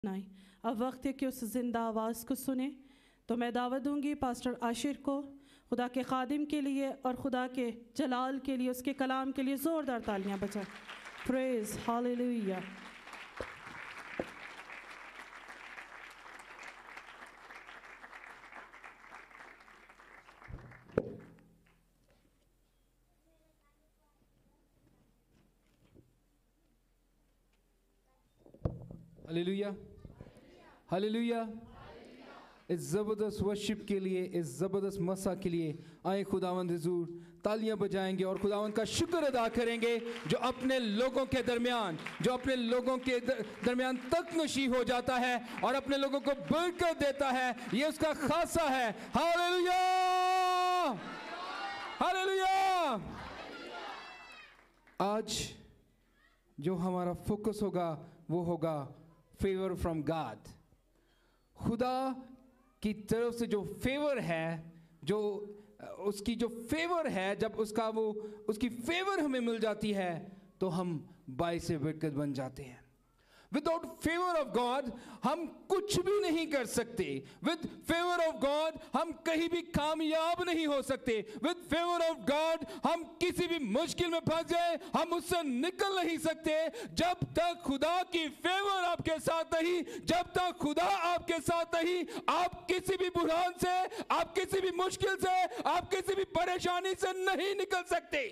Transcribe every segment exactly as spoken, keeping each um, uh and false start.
नहीं। अब वक्त है कि उस जिंदा आवाज़ को सुने। तो मैं दावत दूंगी पास्टर आशिर को खुदा के खादिम के लिए और खुदा के जलाल के लिए, उसके कलाम के लिए ज़ोरदार तालियां बजाएं। Praise hallelujah. Hallelujah hallelujah. इस ज़बरदस्त वर्शिप के लिए, इस ज़बरदस्त मसा के लिए आए खुदावंद हुजूर तालियां बजाएंगे और खुदावंद का शुक्र अदा करेंगे जो अपने लोगों के दरमियान जो अपने लोगों के दरमियान तक नशी हो जाता है और अपने लोगों को बरकत देता है। ये उसका खासा है। Hallelujah hallelujah. आज जो हमारा फोकस होगा वो होगा फेवर फ्रॉम गॉड। खुदा की तरफ से जो फेवर है, जो उसकी जो फेवर है, जब उसका वो उसकी फेवर हमें मिल जाती है तो हम बाइसे बरकत बन जाते हैं। विदाउट फेवर ऑफ गॉड हम कुछ भी नहीं कर सकते। विद फेवर ऑफ गॉड हम कहीं भी कामयाब नहीं हो सकते। विद फेवर ऑफ गॉड हम किसी भी मुश्किल में फंस जाए हम उससे निकल नहीं सकते। जब तक खुदा की फेवर आपके साथ नहीं, जब तक खुदा आपके साथ नहीं, आप किसी भी बुरान से, आप किसी भी मुश्किल से, आप किसी भी परेशानी से नहीं निकल सकते।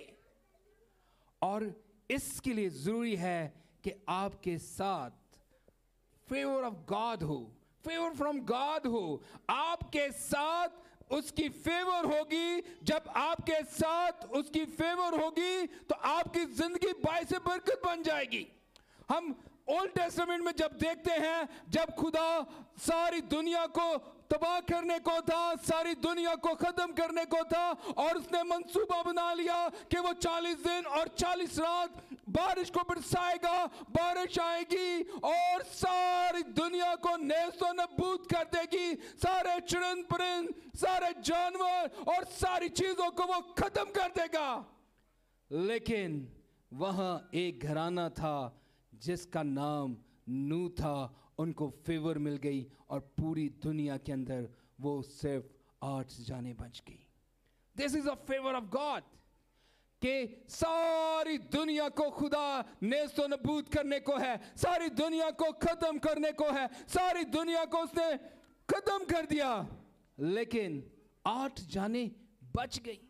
और इसके लिए जरूरी है कि आपके साथ फेवर ऑफ गॉड हो, फेवर फ्रॉम गॉड हो। आपके साथ उसकी फेवर होगी। जब आपके साथ उसकी फेवर होगी तो आपकी जिंदगी बाइसे बरकत बन जाएगी। हम ओल्ड टेस्टामेंट में जब देखते हैं, जब खुदा सारी दुनिया को तबाह करने को था, सारी दुनिया को खत्म करने को था और उसने मंसूबा बना लिया कि वो चालीस दिन और चालीस रात बारिश को बरसाएगा, बारिश आएगी और सारी दुनिया को नेस्तो नबूद कर देगी। सारे चिड़िंद परिंद, सारे जानवर और सारी चीजों को वो खत्म कर देगा। लेकिन वहां एक घराना था जिसका नाम नू था। उनको फेवर मिल गई और पूरी दुनिया के अंदर वो सिर्फ आठ जाने बच गई। This is a favour of God कि सारी दुनिया को खुदा नेस्तो नबूद करने को है, सारी दुनिया को खत्म करने को है, सारी दुनिया को उसने खत्म कर दिया, लेकिन आठ जाने बच गई।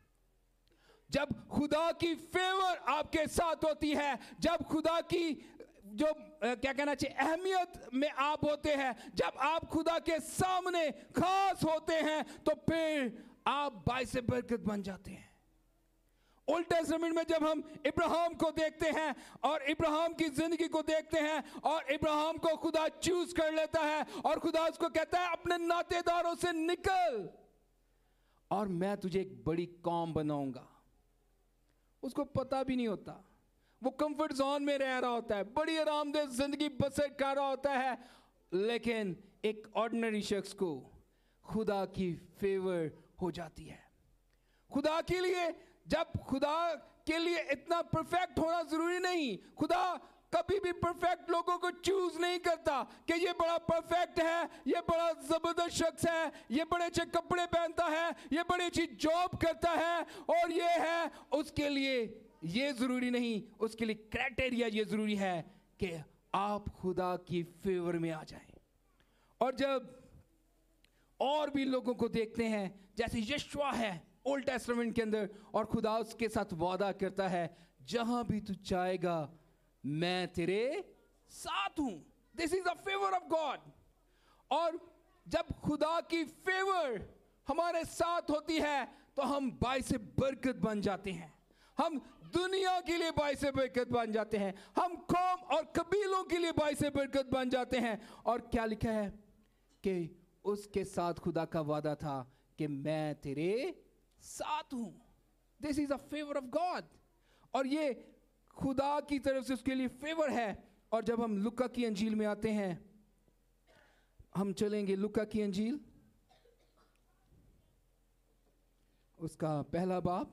जब खुदा की फेवर आपके साथ होती है, जब खुदा की जो क्या कहना चाहिए अहमियत में आप होते हैं, जब आप खुदा के सामने खास होते हैं तो फिर आप बाइसे बरकत बन जाते हैं। ओल्ड टेस्टामेंट में जब हम इब्राहिम को देखते हैं और इब्राहिम की जिंदगी को देखते हैं और इब्राहिम को खुदा चूज कर लेता है और खुदा उसको कहता है अपने नातेदारों से निकल और मैं तुझे एक बड़ी कौम बनाऊंगा। उसको पता भी नहीं होता, वो कंफर्ट जोन में रह रहा होता है, बड़ी आरामदेह जिंदगी बसर कर रहा होता है, लेकिन एक ऑर्डिनरी शख्स को खुदा की फेवर हो जाती है। खुदा के लिए, जब खुदा के लिए इतना परफेक्ट होना जरूरी नहीं। खुदा कभी भी परफेक्ट लोगों को चूज नहीं करता कि ये बड़ा परफेक्ट है, ये बड़ा जबरदस्त शख्स है, ये बड़े अच्छे कपड़े पहनता है, ये बड़ी अच्छी जॉब करता है और ये है। उसके लिए ये जरूरी नहीं, उसके लिए क्राइटेरिया ये जरूरी है कि आप खुदा की फेवर में आ जाएं। और जब और भी लोगों को देखते हैं, जैसे यशुआ है ओल्ड टेस्टामेंट के अंदर, और खुदा उसके साथ वादा करता है जहां भी तू जाएगा मैं तेरे साथ हूं। This is the favour of God. और जब खुदा की फेवर हमारे साथ होती है तो हम बाइसे बरकत बन जाते हैं। हम दुनिया के लिए बाइसे बरकत बन जाते हैं, हम कौम और कबीलों के लिए बाइसे बरकत बन जाते हैं। और क्या लिखा है कि उसके साथ खुदा का वादा था कि मैं तेरे साथ हूं। This is a favour of God और ये खुदा की तरफ से उसके लिए फेवर है। और जब हम लुका की अंजील में आते हैं, हम चलेंगे लुका की अंजील, उसका पहला बाब,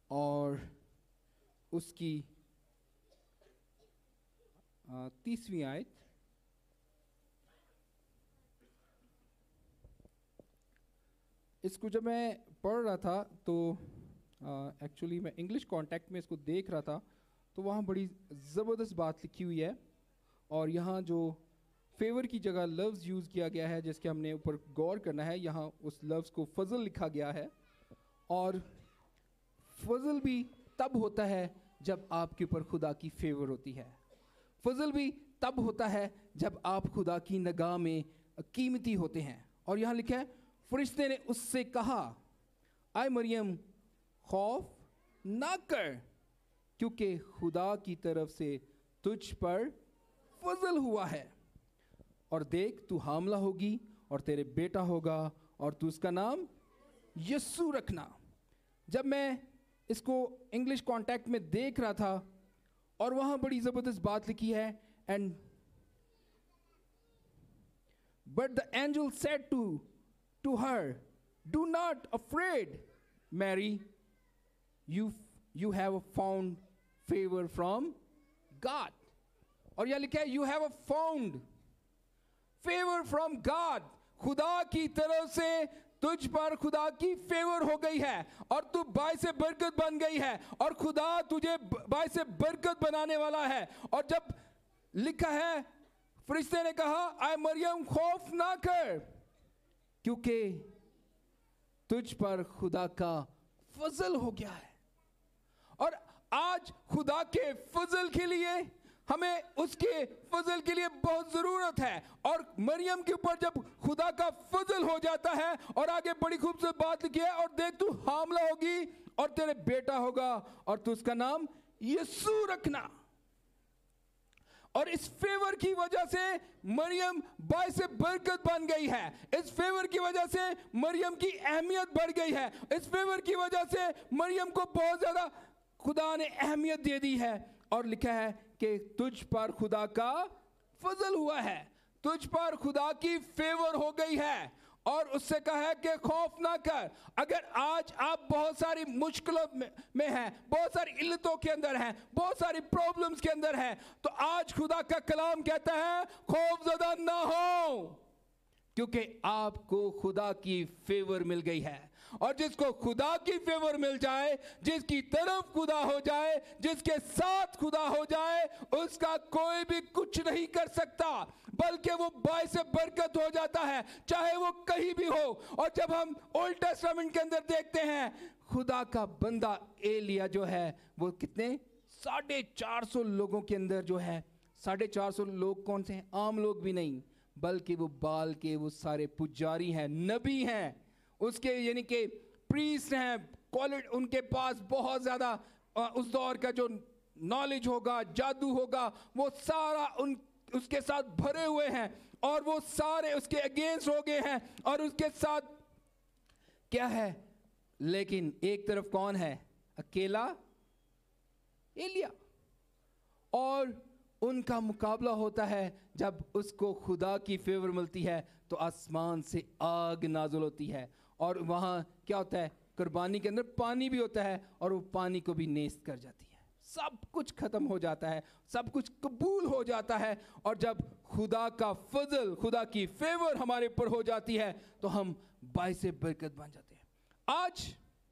और उसकी आ, तीसवीं आयत। इसको जब मैं पढ़ रहा था तो एक्चुअली मैं इंग्लिश कॉन्टेक्स्ट में इसको देख रहा था, तो वहाँ बड़ी ज़बरदस्त बात लिखी हुई है। और यहाँ जो फेवर की जगह लव्स यूज़ किया गया है, जिसके हमने ऊपर गौर करना है, यहाँ उस लव्स को फजल लिखा गया है। और फजल भी तब होता है जब आपके ऊपर खुदा की फेवर होती है। फजल भी तब होता है जब आप खुदा की निगाह में कीमती होते हैं। और यहाँ लिखा है, फरिश्ते ने उससे कहा, आय मरियम खौफ ना कर, क्योंकि खुदा की तरफ से तुझ पर फजल हुआ है। और देख, तू हामला होगी और तेरे बेटा होगा और तू उसका नाम यस्सु रखना। जब मैं इसको इंग्लिश कॉन्टेक्स्ट में देख रहा था और वहाँ बड़ी ज़बरदस्त बात लिखी है, and but the angel said to to her, do not afraid Mary, you you have found favour from God. और यह लिखा है, you have found favour from God. खुदा की तरफ से तुझ पर खुदा की फेवर हो गई है और तू बायस बरकत बन गई है और खुदा तुझे बायस बरकत बनाने वाला है। और जब लिखा है, फरिश्ते ने कहा, आय मरियम खौफ ना कर, क्योंकि तुझ पर खुदा का फजल हो गया है। और आज खुदा के फजल के लिए, हमें उसके फजल के लिए बहुत ज़रूरत है। और मरियम के ऊपर जब खुदा का फजल हो जाता है, और आगे बड़ी खूबसूरत बात लिखी है, और देख तू हामला होगी और तेरे बेटा होगा और तू उसका नाम यस्सु रखना। और इस फेवर की वजह से मरियम बायस बरकत बन गई है। इस फेवर की वजह से मरियम की अहमियत बढ़ गई है। इस फेवर की वजह से मरियम को बहुत ज़्यादा खुदा ने अहमियत दे दी है। और लिखा है कि तुझ पर खुदा का फजल हुआ है, तुझ पर खुदा की फेवर हो गई है। और उससे कहा है कि खौफ ना कर। अगर आज आप बहुत सारी मुश्किलों में, में हैं, बहुत सारी इल्लतों के अंदर हैं, बहुत सारी प्रॉब्लम्स के अंदर हैं, तो आज खुदा का कलाम कहता है, खौफ ज़दा ना हो, क्योंकि आपको खुदा की फेवर मिल गई है। और जिसको खुदा की फेवर मिल जाए, जिसकी तरफ खुदा हो जाए, जिसके साथ खुदा हो जाए, उसका कोई भी कुछ नहीं कर सकता, बल्कि वो बायस बरकत हो जाता है, चाहे वो कहीं भी हो। और जब हम ओल्ड टेस्टामेंट के अंदर देखते हैं, खुदा का बंदा एलिया जो है, वो कितने साढ़े चार सौ लोगों के अंदर जो है, साढ़े चार सौ लोग कौन से हैं? आम लोग भी नहीं, बल्कि वो बाल के वो सारे पुजारी हैं, नबी हैं, उसके यानी कि प्रीस्ट हैं, क्वालिटी उनके पास बहुत ज़्यादा उस दौर का जो नॉलेज होगा, जादू होगा, वो सारा उन उसके साथ भरे हुए हैं। और वो सारे उसके अगेंस्ट हो गए हैं और उसके साथ क्या है, लेकिन एक तरफ कौन है? अकेला एलिया। और उनका मुकाबला होता है जब उसको खुदा की फेवर मिलती है, तो आसमान से आग नाजुल होती है। और वहाँ क्या होता है? कुर्बानी के अंदर पानी भी होता है और वो पानी को भी नेस्त कर जाती है। सब कुछ ख़त्म हो जाता है, सब कुछ कबूल हो जाता है। और जब खुदा का फजल, खुदा की फेवर हमारे ऊपर हो जाती है, तो हम बायस बरकत बन जाते हैं। आज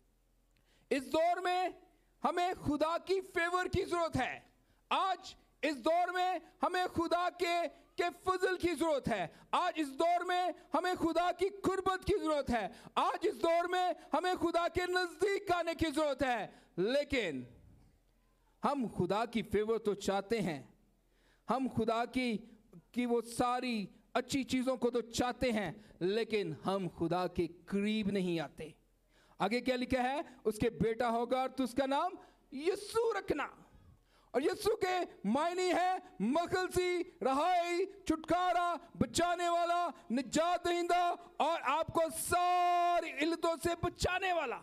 इस दौर में हमें खुदा की फेवर की ज़रूरत है। आज इस दौर में हमें खुदा के के फजल की ज़रूरत है। आज इस दौर में हमें खुदा की कुर्बत की ज़रूरत है। आज इस दौर में हमें खुदा के नज़दीक आने की ज़रूरत है। लेकिन हम खुदा की फेवर तो चाहते हैं, हम खुदा की की वो सारी अच्छी चीज़ों को तो चाहते हैं, लेकिन हम खुदा के करीब नहीं आते। आगे क्या लिखा है? उसके बेटा होगा और तो उसका नाम यस्सु रखना। और यस्सु के मायने है मखलसी, रहाई, छुटकारा, बचाने वाला, निजात दहिंदा और आपको सारी इल्लतों से बचाने वाला।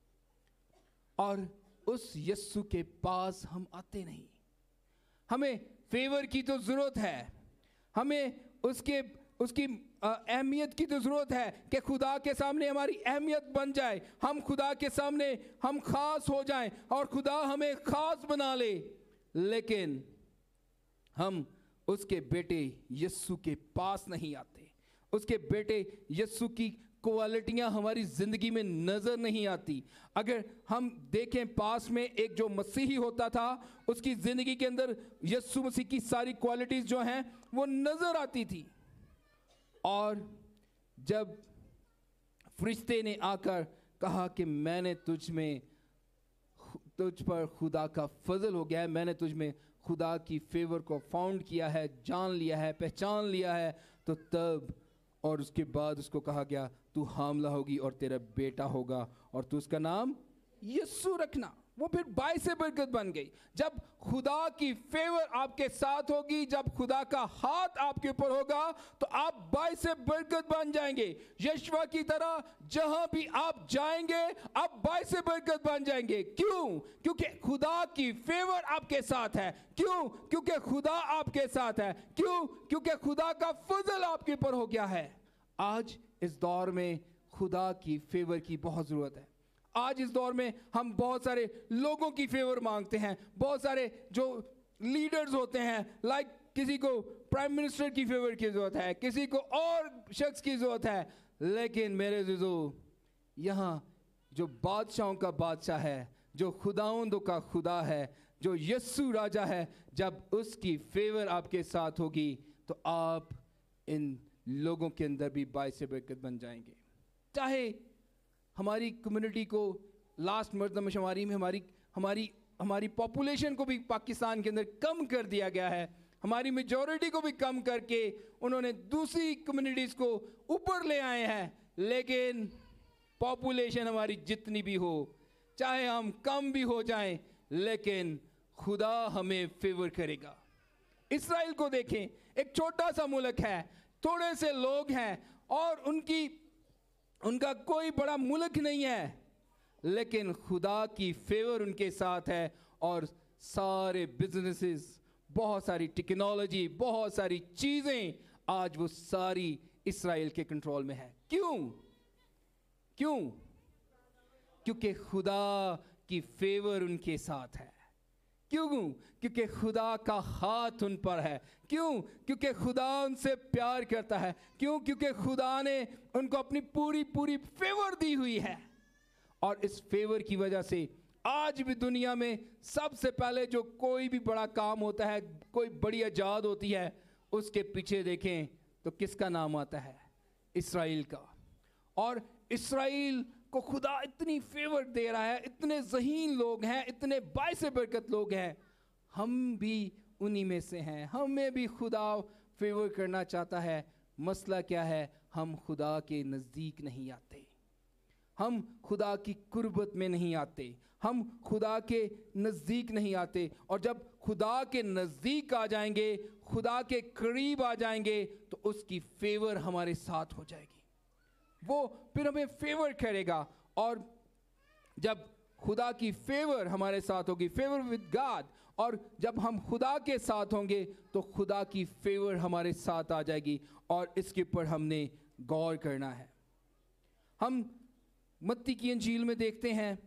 और उस यस्सु के पास हम आते नहीं। हमें फेवर की तो जरूरत है, हमें उसके उसकी अ, अहमियत की तो ज़रूरत है कि खुदा के सामने हमारी अहमियत बन जाए, हम खुदा के सामने हम ख़ास हो जाएं और खुदा हमें ख़ास बना ले। लेकिन हम उसके बेटे यीशु के पास नहीं आते, उसके बेटे यीशु की क्वालिटियां हमारी ज़िंदगी में नज़र नहीं आती। अगर हम देखें पास में एक जो मसीही होता था, उसकी ज़िंदगी के अंदर यीशु मसीह की सारी क्वालिटीज़ जो हैं वो नज़र आती थी। और जब फरिश्ते ने आकर कहा कि मैंने तुझ में तुझ पर खुदा का फजल हो गया है, मैंने तुझ में खुदा की फेवर को फाउंड किया है, जान लिया है, पहचान लिया है, तो तब और उसके बाद उसको कहा गया तू हामला होगी और तेरा बेटा होगा और तू उसका नाम यीशु रखना। वो फिर बाइस बरकत बन गई। जब खुदा की फेवर आपके साथ होगी, जब खुदा का हाथ आपके ऊपर होगा, तो आप बाइस बरकत बन जाएंगे। यशवा की तरह जहां भी आप जाएंगे आप बाइस बरकत बन जाएंगे। क्यों? क्योंकि खुदा की फेवर आपके साथ है। क्यों? क्योंकि खुदा आपके साथ है। क्यों? क्योंकि खुदा का फजल आपके ऊपर हो गया है। आज इस दौर में खुदा की फेवर की बहुत ज़रूरत है। आज इस दौर में हम बहुत सारे लोगों की फेवर मांगते हैं, बहुत सारे जो लीडर्स होते हैं, लाइक किसी को प्राइम मिनिस्टर की फेवर की ज़रूरत है, किसी को और शख्स की ज़रूरत है। लेकिन मेरे ज़िज़ो, यहाँ जो बादशाहों का बादशाह है, जो खुदावंदों का खुदा है, जो यीशु राजा है, जब उसकी फेवर आपके साथ होगी तो आप इन लोगों के अंदर भी बाइस बरकत बन जाएंगे। चाहे हमारी कम्युनिटी को लास्ट मरदमशुमारी में हमारी हमारी हमारी पॉपुलेशन को भी पाकिस्तान के अंदर कम कर दिया गया है, हमारी मेजॉरिटी को भी कम करके उन्होंने दूसरी कम्युनिटीज़ को ऊपर ले आए हैं। लेकिन पॉपुलेशन हमारी जितनी भी हो, चाहे हम कम भी हो जाएं, लेकिन खुदा हमें फेवर करेगा। इस्राएल को देखें, एक छोटा सा मुल्क है, थोड़े से लोग हैं और उनकी उनका कोई बड़ा मुल्क नहीं है, लेकिन खुदा की फेवर उनके साथ है और सारे बिजनेसेस, बहुत सारी टेक्नोलॉजी, बहुत सारी चीज़ें आज वो सारी इस्राएल के कंट्रोल में है। क्यों? क्यों? क्योंकि खुदा की फेवर उनके साथ है। क्यों? क्योंकि खुदा का हाथ उन पर है। क्यों? क्योंकि खुदा उनसे प्यार करता है। क्यों? क्योंकि खुदा ने उनको अपनी पूरी पूरी फेवर दी हुई है। और इस फेवर की वजह से आज भी दुनिया में सबसे पहले जो कोई भी बड़ा काम होता है, कोई बड़ी इजाद होती है, उसके पीछे देखें तो किसका नाम आता है? इस्राएल का। और इस्राएल को खुदा इतनी फेवर दे रहा है, इतने ज़हीन लोग हैं, इतने बाइस बरकत लोग हैं, हम भी उन्हीं में से हैं। हमें भी खुदा फेवर करना चाहता है। मसला क्या है? हम खुदा के नज़दीक नहीं आते, हम खुदा की कुर्बत में नहीं आते, हम खुदा के नज़दीक नहीं आते। और जब खुदा के नज़दीक आ जाएंगे, खुदा के करीब आ जाएंगे, तो उसकी फेवर हमारे साथ हो जाएगी। वो फिर हमें फेवर करेगा। और जब खुदा की फेवर हमारे साथ होगी, फेवर विद गॉड, और जब हम खुदा के साथ होंगे तो खुदा की फेवर हमारे साथ आ जाएगी। और इसके ऊपर हमने गौर करना है। हम मत्ती की इंजील में देखते हैं,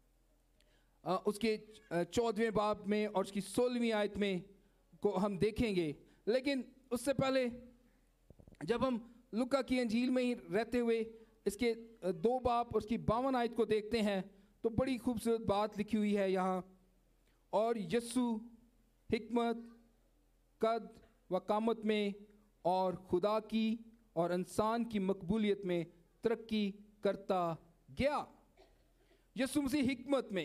आ, उसके चौदहवें बाब में और उसकी सोलहवीं आयत में को हम देखेंगे। लेकिन उससे पहले जब हम लुका की इंजील में ही रहते हुए इसके दो बाब उसकी बावन आयत को देखते हैं, तो बड़ी खूबसूरत बात लिखी हुई है यहाँ। और यीशु हिकमत, कद व कामत में और खुदा की और इंसान की मकबूलियत में तरक्की करता गया। यीशु मसीह हिकमत में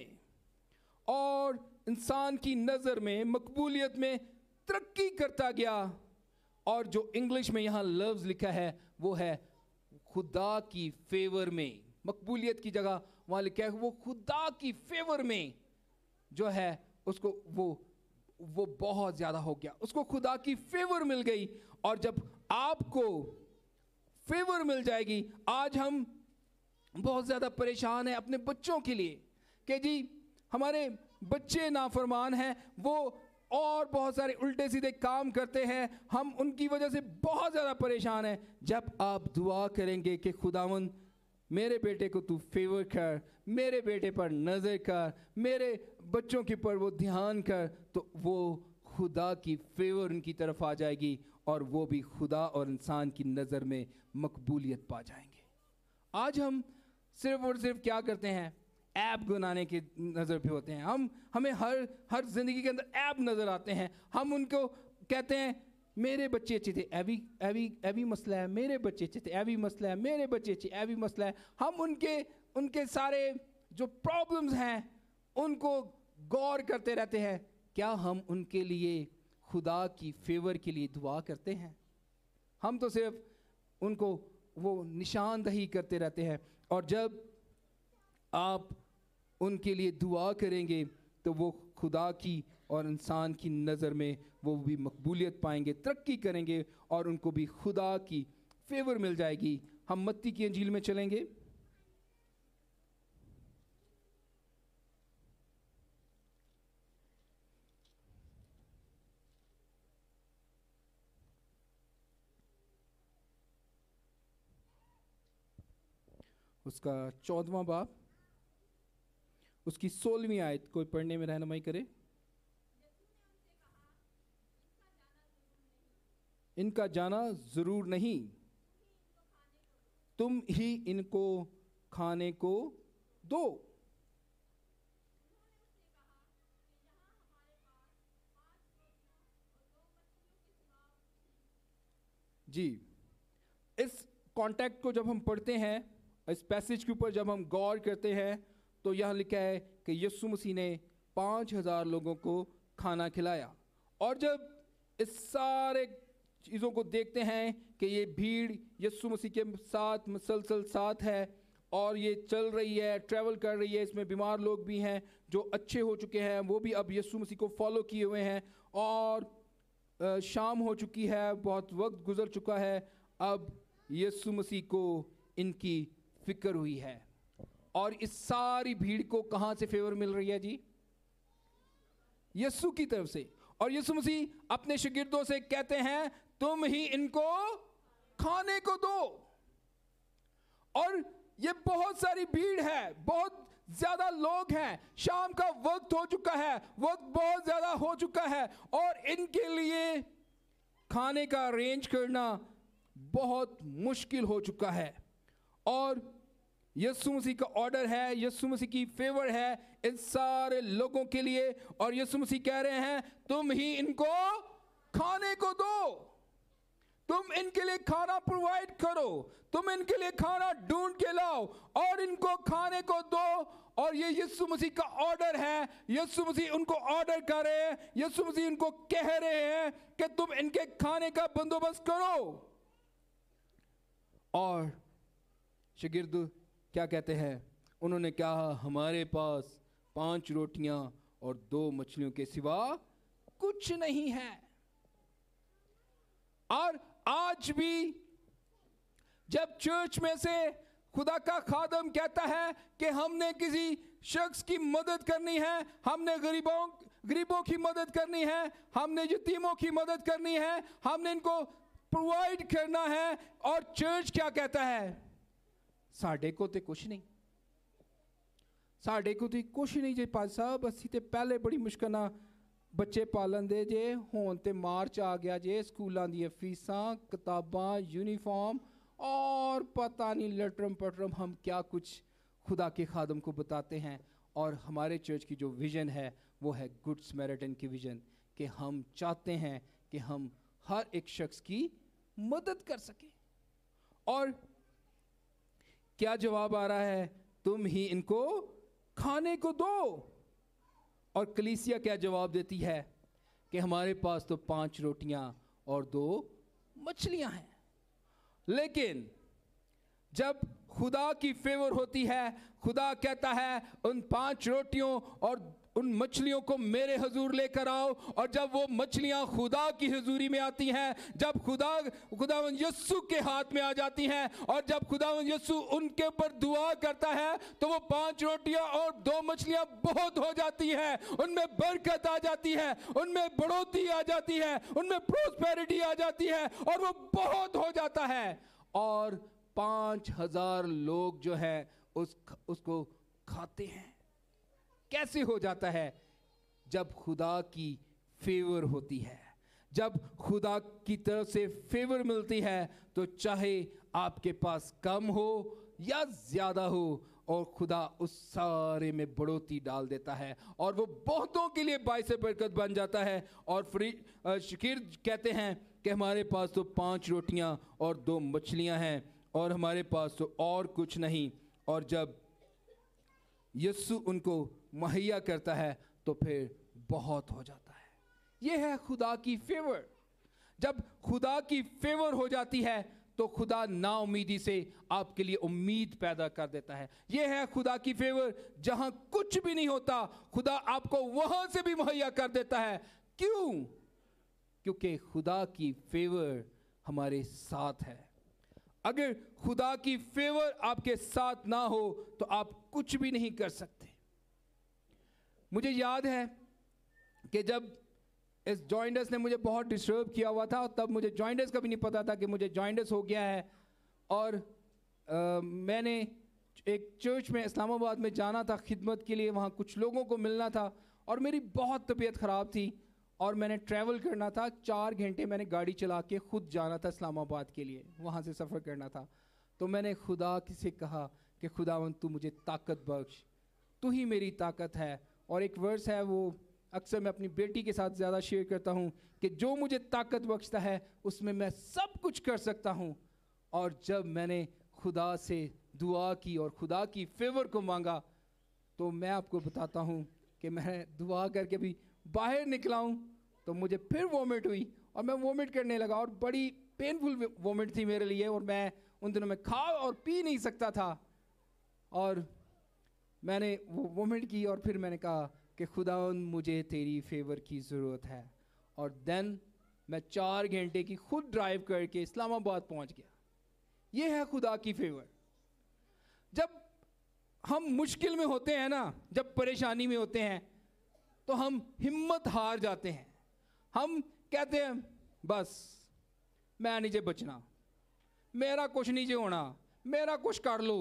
और इंसान की नज़र में, मकबूलियत में तरक्की करता गया। और जो इंग्लिश में यहाँ लफ्ज़ लिखा है वो है खुदा की फेवर में। मकबूलियत की जगह वहाँ लिखा है वो खुदा की फेवर में जो है उसको वो वो बहुत ज़्यादा हो गया, उसको खुदा की फेवर मिल गई। और जब आपको फेवर मिल जाएगी, आज हम बहुत ज़्यादा परेशान हैं अपने बच्चों के लिए कि जी हमारे बच्चे नाफरमान हैं, वो और बहुत सारे उल्टे सीधे काम करते हैं, हम उनकी वजह से बहुत ज़्यादा परेशान हैं। जब आप दुआ करेंगे कि खुदावन मेरे बेटे को तू फेवर कर, मेरे बेटे पर नज़र कर, मेरे बच्चों के पर वो ध्यान कर, तो वो खुदा की फेवर उनकी तरफ आ जाएगी और वो भी खुदा और इंसान की नज़र में मकबूलियत पा जाएंगे। आज हम सिर्फ और सिर्फ क्या करते हैं, ऐप बनाने के नज़र पे होते हैं। हम हमें हर हर ज़िंदगी के अंदर ऐप नज़र आते हैं। हम उनको कहते हैं मेरे बच्चे अच्छे थे, एवी एवी एवी मसला है, मेरे बच्चे अच्छे थे, एवी मसला है, मेरे बच्चे अच्छे, एवी मसला है। हम उनके उनके सारे जो प्रॉब्लम्स हैं उनको गौर करते रहते हैं। क्या हम उनके लिए खुदा की फेवर के लिए दुआ करते हैं? हम तो सिर्फ उनको वो निशानदही करते रहते हैं। और जब आप उनके लिए दुआ करेंगे तो वो खुदा की और इंसान की नज़र में वो भी मकबूलियत पाएंगे, तरक्की करेंगे और उनको भी खुदा की फेवर मिल जाएगी। हम मत्ती की इंजील में चलेंगे। उसका चौदहवां बाब, उसकी सोलहवीं आयत कोई पढ़ने में रहनुमाई करे। इनका जाना जरूर नहीं, तुम ही इनको खाने को दो। जी, इस कॉन्टेक्ट को जब हम पढ़ते हैं, इस पैसेज के ऊपर जब हम गौर करते हैं, तो यह लिखा है कि यीशु मसीह ने पाँच हजार लोगों को खाना खिलाया। और जब इस सारे चीज़ों को देखते हैं कि ये भीड़ यीशु मसीह के साथ मुसलसल साथ है और ये चल रही है, ट्रैवल कर रही है, इसमें बीमार लोग भी हैं जो अच्छे हो चुके हैं, वो भी अब यीशु मसीह को फॉलो किए हुए हैं। और शाम हो चुकी है, बहुत वक्त गुजर चुका है, अब यीशु मसीह को इनकी फिक्र हुई है। और इस सारी भीड़ को कहाँ से फेवर मिल रही है जी? यीशु की तरफ से। और यीशु मसीह अपने शागिर्दों से कहते हैं तुम ही इनको खाने को दो। और ये बहुत सारी भीड़ है, बहुत ज्यादा लोग हैं, शाम का वक्त हो चुका है, वक्त बहुत ज्यादा हो चुका है और इनके लिए खाने का अरेंज करना बहुत मुश्किल हो चुका है। और यीशु मसीह का ऑर्डर है, यीशु मसीह की फेवर है इन सारे लोगों के लिए। और यीशु मसीह कह रहे हैं तुम ही इनको खाने को दो, तुम इनके लिए खाना प्रोवाइड करो, तुम इनके लिए खाना ढूंढ के लाओ और इनको खाने को दो। और ये यीशु मसीह का ऑर्डर है, यीशु मसीह उनको ऑर्डर कर रहे हैं, यीशु मसीह उनको कह रहे हैं कि तुम इनके खाने का बंदोबस्त करो। और शागिर्द क्या कहते हैं? उन्होंने कहा हमारे पास पांच रोटियां और दो मछलियों के सिवा कुछ नहीं है। और आज भी जब चर्च में से खुदा का खादम कहता है कि हमने किसी शख्स की मदद करनी है, हमने गरीबों गरीबों की मदद करनी है, हमने यतीमों की मदद करनी है, हमने इनको प्रोवाइड करना है, और चर्च क्या कहता है? साढ़े को तो कुछ नहीं, साढ़े को तो कुछ नहीं जे पाज साहब, असी तो पहले बड़ी मुश्किल ना बच्चे पालन दे जे, होन ते मार्च आ गया जे, स्कूलों दी फीसां, किताबां, यूनिफॉर्म और पता नहीं लटरम पटरम हम क्या कुछ खुदा के खादम को बताते हैं। और हमारे चर्च की जो विज़न है वो है गुड समैरिटन की विज़न, कि हम चाहते हैं कि हम हर एक शख्स की मदद कर सकें। और क्या जवाब आ रहा है? तुम ही इनको खाने को दो। और कलीसिया क्या जवाब देती है कि हमारे पास तो पांच रोटियां और दो मछलियां हैं। लेकिन जब खुदा की फेवर होती है, खुदा कहता है उन पांच रोटियों और उन मछलियों को मेरे हुजूर लेकर आओ। और जब वो मछलियां खुदा की हुजूरी में आती हैं, जब खुदा खुदावंद यीशु के हाथ में आ जाती हैं, और जब खुदावंद यीशु उनके ऊपर दुआ करता है, तो वो पांच रोटियां और दो मछलियां बहुत हो जाती हैं। उनमें बरकत आ जाती है, उनमें बढ़ोतरी आ जाती है, उनमें प्रोस्पेरिटी आ जाती है, और वो बहुत हो जाता है। और पांच हजार लोग जो है उस उसको खाते हैं। कैसे हो जाता है? जब खुदा की फेवर होती है, जब खुदा की तरफ से फेवर मिलती है, तो चाहे आपके पास कम हो या ज्यादा हो, और खुदा उस सारे में बढ़ोतरी डाल देता है, और वो बहुतों के लिए बाइस बरकत बन जाता है। और फ्री शकीर कहते हैं कि हमारे पास तो पांच रोटियां और दो मछलियां हैं, और हमारे पास तो और कुछ नहीं। और जब यीशु उनको मुहैया करता है, तो फिर बहुत हो जाता है। यह है खुदा की फेवर। जब खुदा की फेवर हो जाती है, तो खुदा नाउमीदी से आपके लिए उम्मीद पैदा कर देता है। यह है खुदा की फेवर। जहां कुछ भी नहीं होता, खुदा आपको वहां से भी मुहैया कर देता है। क्यों? क्योंकि खुदा की फेवर हमारे साथ है। अगर खुदा की फेवर आपके साथ ना हो, तो आप कुछ भी नहीं कर सकते। मुझे याद है कि जब इस जॉइंडस ने मुझे बहुत डिस्टर्ब किया हुआ था, तब मुझे जॉइंडस का भी नहीं पता था कि मुझे जॉइंडस हो गया है। और आ, मैंने एक चर्च में इस्लामाबाद में जाना था खिदमत के लिए, वहाँ कुछ लोगों को मिलना था, और मेरी बहुत तबीयत ख़राब थी, और मैंने ट्रैवल करना था। चार घंटे मैंने गाड़ी चला के खुद जाना था इस्लामाबाद के लिए, वहाँ से सफ़र करना था। तो मैंने खुदा से कहा कि खुदावंद तू मुझे ताकत बख्श, तू ही मेरी ताकत है। और एक वर्स है, वो अक्सर मैं अपनी बेटी के साथ ज़्यादा शेयर करता हूँ कि जो मुझे ताकत बख्शता है उसमें मैं सब कुछ कर सकता हूँ। और जब मैंने खुदा से दुआ की और खुदा की फेवर को मांगा, तो मैं आपको बताता हूँ कि मैं दुआ करके भी बाहर निकला हूँ, तो मुझे फिर वोमिट हुई, और मैं वोमिट करने लगा, और बड़ी पेनफुल वोमिट थी मेरे लिए, और मैं उन दिनों में खा और पी नहीं सकता था। और मैंने वो वोमिट की, और फिर मैंने कहा कि खुदावंद मुझे तेरी फेवर की ज़रूरत है। और देन मैं चार घंटे की खुद ड्राइव करके इस्लामाबाद पहुंच गया। ये है खुदा की फेवर। जब हम मुश्किल में होते हैं ना, जब परेशानी में होते हैं, तो हम हिम्मत हार जाते हैं। हम कहते हैं बस मैं नीचे बचना, मेरा कुछ नीचे होना, मेरा कुछ कर लो।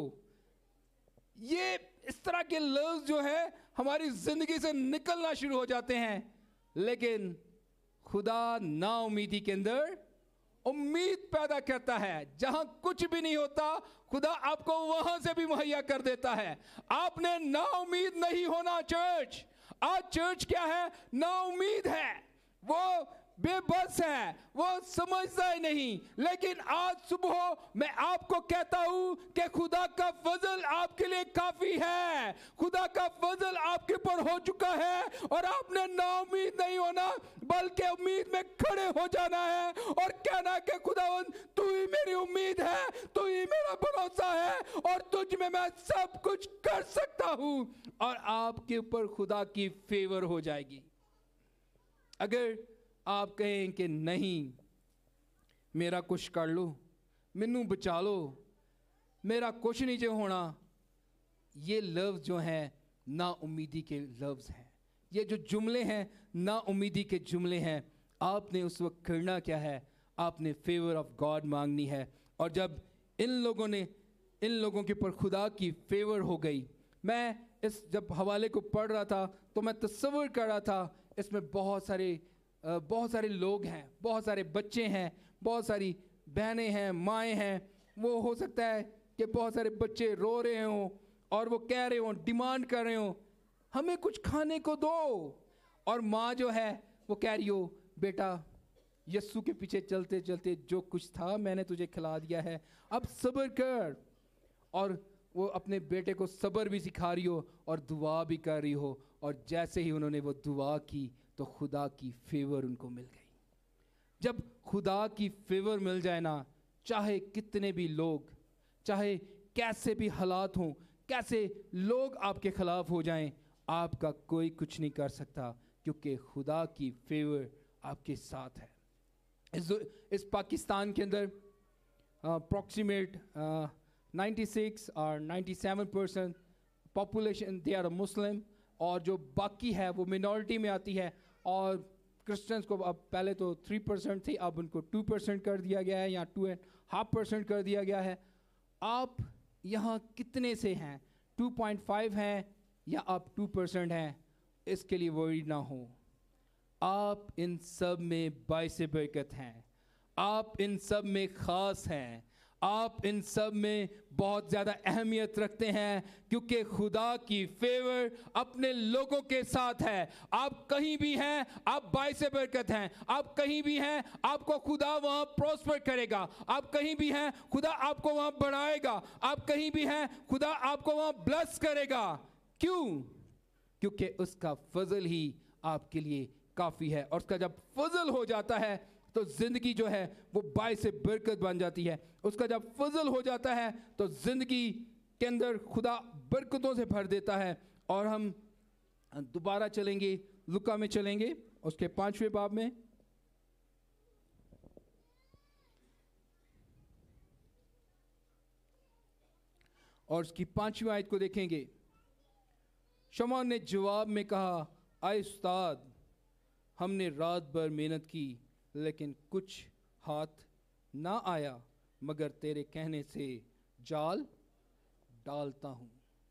ये इस तरह के लफ्ज़ जो है हमारी ज़िंदगी से निकलना शुरू हो जाते हैं। लेकिन खुदा नाउमीदी के अंदर उम्मीद पैदा करता है। जहां कुछ भी नहीं होता, खुदा आपको वहां से भी मुहैया कर देता है। आपने नाउमीद नहीं होना चर्च। आज चर्च क्या है? नाउमीद है, वो बेबस है, वो समझता ही नहीं। लेकिन आज सुबह मैं आपको कहता हूं कि खुदा का फजल आपके लिए काफी है। खुदा का फजल आपके ऊपर हो चुका है, और आपने नाउमीद नहीं होना, बल्कि उम्मीद में खड़े हो जाना है और कहना कि खुदावंद तू ही मेरी उम्मीद है, तू ही मेरा भरोसा है, और तुझ में मैं सब कुछ कर सकता हूं। और आपके ऊपर खुदा की फेवर हो जाएगी। अगर आप कहें कि नहीं मेरा कुछ कर लो, मैनू बचा लो, मेरा कुछ नहीं जो होना, ये लफ्ज़ जो हैं ना उम्मीदी के लफ्ज़ हैं। ये जो जुमले हैं ना उम्मीदी के जुमले हैं। आपने उस वक्त करना क्या है? आपने फेवर ऑफ गॉड मांगनी है। और जब इन लोगों ने इन लोगों के ऊपर खुदा की फेवर हो गई, मैं इस जब हवाले को पढ़ रहा था तो मैं तस्वीर कर रहा था, इसमें बहुत सारे बहुत सारे लोग हैं, बहुत सारे बच्चे हैं, बहुत सारी बहनें हैं, माएँ हैं। वो हो सकता है कि बहुत सारे बच्चे रो रहे हों और वो कह रहे हों, डिमांड कर रहे हों, हमें कुछ खाने को दो। और माँ जो है वो कह रही हो, बेटा यस्सु के पीछे चलते चलते जो कुछ था मैंने तुझे खिला दिया है, अब सब्र कर। और वो अपने बेटे को सब्र भी सिखा रही हो और दुआ भी कर रही हो। और जैसे ही उन्होंने वो दुआ की तो खुदा की फेवर उनको मिल गई। जब खुदा की फेवर मिल जाए ना, चाहे कितने भी लोग, चाहे कैसे भी हालात हों, कैसे लोग आपके खिलाफ हो जाएं, आपका कोई कुछ नहीं कर सकता, क्योंकि खुदा की फेवर आपके साथ है। इस इस पाकिस्तान के अंदर अप्रॉक्सीमेट नाइन्टी सिक्स और ninety seven percent population they are Muslim, और जो बाकी है वो मिनॉरिटी में आती है। और क्रिश्चियंस को अब पहले तो थ्री परसेंट थी, अब उनको टू परसेंट कर दिया गया है, या टू एंड हाफ परसेंट कर दिया गया है। आप यहाँ कितने से हैं? टू पॉइंट फाइव हैं या आप टू परसेंट हैं? इसके लिए वरी ना हो। आप इन सब में बाइसे बरकत हैं, आप इन सब में ख़ास हैं, आप इन सब में बहुत ज़्यादा अहमियत रखते हैं, क्योंकि खुदा की फेवर अपने लोगों के साथ है। आप कहीं भी हैं, आप बाइसे बरकत हैं। आप कहीं भी हैं, आपको खुदा वहाँ प्रॉस्पर करेगा। आप कहीं भी हैं, खुदा आपको वहाँ बढ़ाएगा। आप कहीं भी हैं, खुदा आपको वहाँ ब्लेस करेगा। क्यों? क्योंकि उसका फजल ही आपके लिए काफ़ी है। और उसका जब फजल हो जाता है तो ज़िंदगी जो है वो बाइसे बरकत बन जाती है। उसका जब फजल हो जाता है तो ज़िंदगी के अंदर खुदा बरकतों से भर देता है। और हम दोबारा चलेंगे, लुका में चलेंगे, उसके पांचवें बाब में। और उसकी पांचवी आयत को देखेंगे। शमौन ने जवाब में कहा, आए उस्ताद, हमने रात भर मेहनत की लेकिन कुछ हाथ ना आया, मगर तेरे कहने से जाल डालता हूं।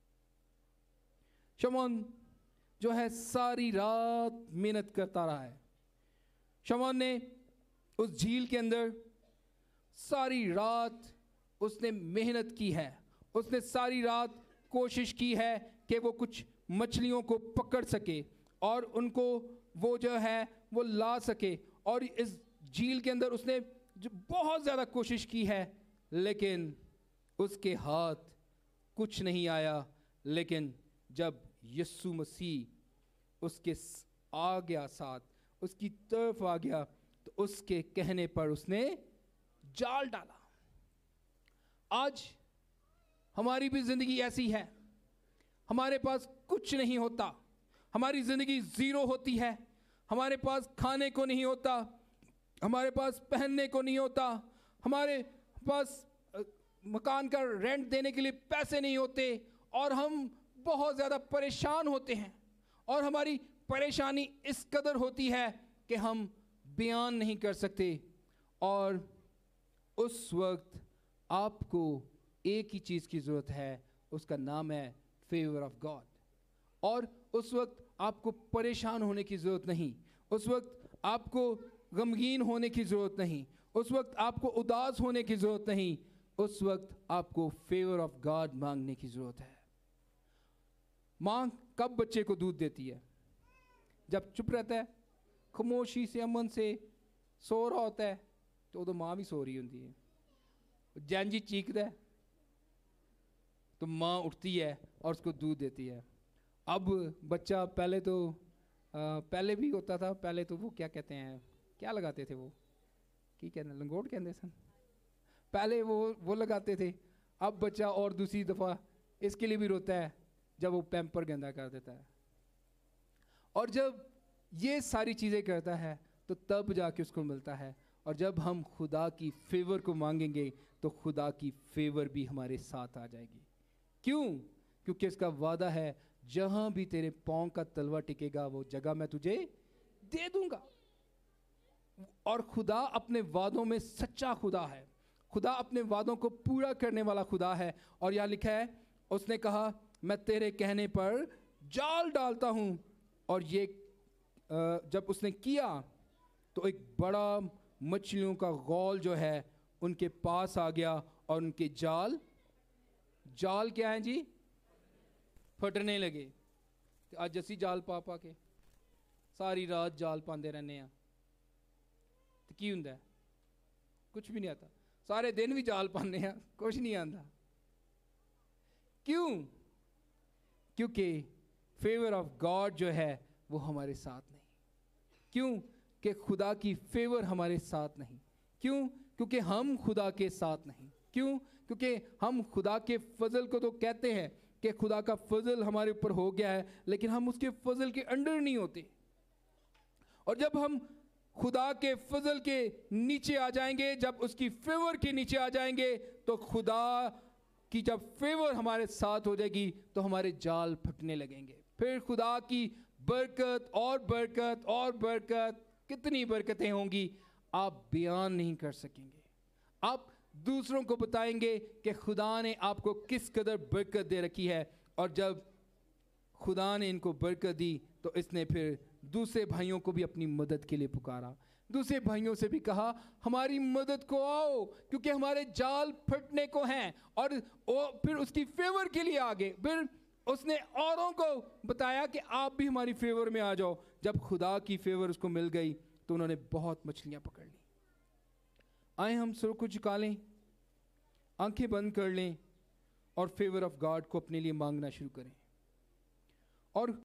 शमौन जो है सारी रात मेहनत करता रहा है। शमौन ने उस झील के अंदर सारी रात उसने मेहनत की है। उसने सारी रात कोशिश की है कि वो कुछ मछलियों को पकड़ सके और उनको वो जो है वो ला सके। और इस झील के अंदर उसने जो बहुत ज़्यादा कोशिश की है, लेकिन उसके हाथ कुछ नहीं आया। लेकिन जब यीशु मसीह उसके आ गया, साथ उसकी तरफ आ गया, तो उसके कहने पर उसने जाल डाला। आज हमारी भी ज़िंदगी ऐसी है। हमारे पास कुछ नहीं होता, हमारी ज़िंदगी ज़ीरो होती है। हमारे पास खाने को नहीं होता, हमारे पास पहनने को नहीं होता, हमारे पास मकान का रेंट देने के लिए पैसे नहीं होते, और हम बहुत ज़्यादा परेशान होते हैं। और हमारी परेशानी इस कदर होती है कि हम बयान नहीं कर सकते। और उस वक्त आपको एक ही चीज़ की ज़रूरत है, उसका नाम है फेवर ऑफ गॉड। और उस वक्त आपको परेशान होने की ज़रूरत नहीं, उस वक्त आपको गमगीन होने की ज़रूरत नहीं, उस वक्त आपको उदास होने की ज़रूरत नहीं। उस वक्त आपको फेवर ऑफ गॉड मांगने की ज़रूरत है। माँ कब बच्चे को दूध देती है? जब चुप रहता है, खामोशी से अमन से सो रहा होता है, तो उदो माँ भी सो रही होती है। जैन जी चीखता है तो माँ उठती है और उसको दूध देती है। अब बच्चा पहले तो आ, पहले भी होता था, पहले तो वो क्या कहते हैं, क्या लगाते थे वो, की कहते हैं, लंगोट कहते सन, पहले वो वो लगाते थे। अब बच्चा और दूसरी दफ़ा इसके लिए भी रोता है जब वो पैम्पर गंदा कर देता है। और जब ये सारी चीज़ें करता है तो तब जाके उसको मिलता है। और जब हम खुदा की फेवर को मांगेंगे तो खुदा की फेवर भी हमारे साथ आ जाएगी। क्यों? क्योंकि इसका वादा है, जहां भी तेरे पांव का तलवा टिकेगा वो जगह मैं तुझे दे दूंगा। और खुदा अपने वादों में सच्चा खुदा है, खुदा अपने वादों को पूरा करने वाला खुदा है। और यहाँ लिखा है, उसने कहा मैं तेरे कहने पर जाल डालता हूं। और ये जब उसने किया तो एक बड़ा मछलियों का गौल जो है उनके पास आ गया, और उनके जाल जाल क्या है जी, फटने लगे। आज जैसी जाल पा पा के सारी रात जाल पाते रहने हैं, तो की हुंदा है? कुछ भी नहीं आता। सारे दिन भी जाल पाने हैं, कुछ नहीं आता। क्यों? क्योंकि फेवर ऑफ गॉड जो है वो हमारे साथ नहीं। क्यों? कि खुदा की फेवर हमारे साथ नहीं। क्यों? क्योंकि हम खुदा के साथ नहीं। क्यों? क्योंकि हम खुदा के फजल को तो कहते हैं कि खुदा का फजल हमारे ऊपर हो गया है, लेकिन हम उसके फजल के अंडर नहीं होते। और जब हम खुदा के फजल के नीचे आ जाएंगे, जब उसकी फेवर के नीचे आ जाएंगे, तो खुदा की जब फेवर हमारे साथ हो जाएगी तो हमारे जाल फटने लगेंगे। फिर खुदा की बरकत और बरकत और बरकत, कितनी बरकतें होंगी आप बयान नहीं कर सकेंगे। आप दूसरों को बताएंगे कि खुदा ने आपको किस कदर बरकत दे रखी है। और जब खुदा ने इनको बरकत दी तो इसने फिर दूसरे भाइयों को भी अपनी मदद के लिए पुकारा। दूसरे भाइयों से भी कहा हमारी मदद को आओ, क्योंकि हमारे जाल फटने को हैं। और वो फिर उसकी फेवर के लिए आगे, फिर उसने औरों को बताया कि आप भी हमारी फेवर में आ जाओ। जब खुदा की फेवर उसको मिल गई तो उन्होंने बहुत मछलियां पकड़ ली। आए हम सर को झुका लें, आंखें बंद कर लें और फेवर ऑफ गॉड को अपने लिए मांगना शुरू करें। और